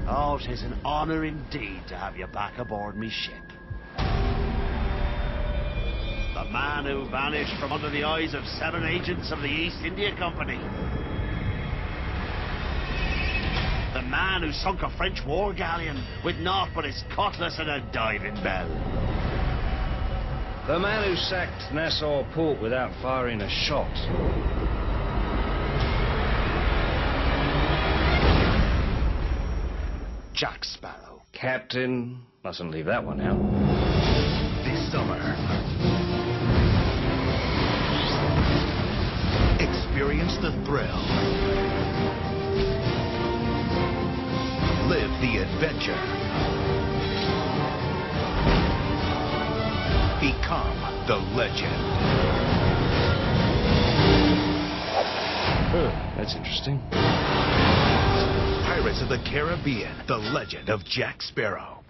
Oh, 'tis an honor indeed to have you back aboard me ship. The man who vanished from under the eyes of 7 agents of the East India Company. The man who sunk a French war galleon with naught but his cutlass and a diving bell. The man who sacked Nassau Port without firing a shot. Jack Sparrow. Captain, mustn't leave that one out. This summer, experience the thrill. Live the adventure. Become the legend. That's interesting. Pirates of the Caribbean, The Legend of Jack Sparrow.